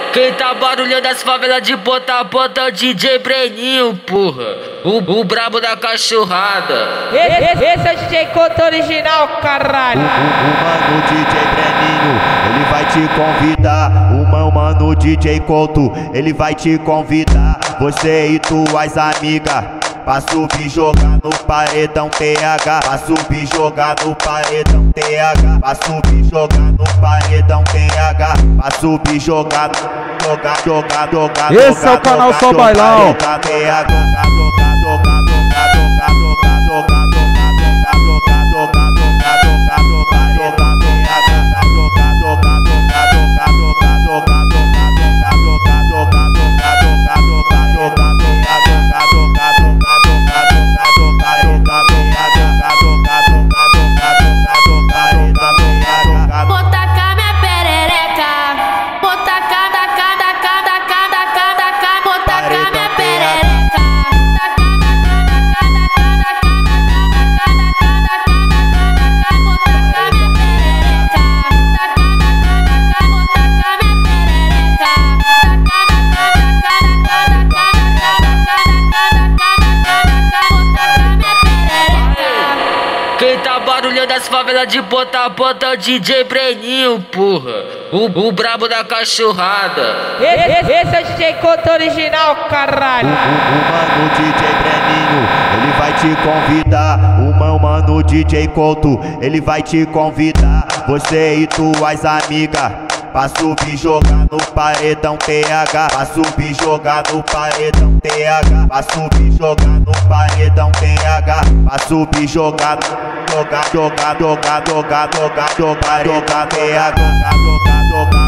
Quem tá barulhando as favelas de ponta a ponta é o DJ Breninho, porra. O brabo da cachorrada. Esse é o DJ Couto original, caralho. O mano DJ Breninho, ele vai te convidar. O mano DJ Couto, ele vai te convidar. Você e tuas amigas pra subir jogar no paredão TH. Pra subir jogar no paredão TH. Pra subir jogar no paredão TH. Pra subir jogar, jogar. Esse é o canal Só Bailão. Quem tá barulhando as favelas de ponta a ponta é o DJ Breninho, porra. O brabo da cachorrada. Esse é o DJ Couto original, caralho. O mano DJ Breninho, ele vai te convidar. O mano DJ Couto, ele vai te convidar. Você e tuas amigas pra subir jogar no paredão TH. Pra subir jogar no paredão TH. Pra subir jogar no paredão TH. Pra subir jogar, jogar TH.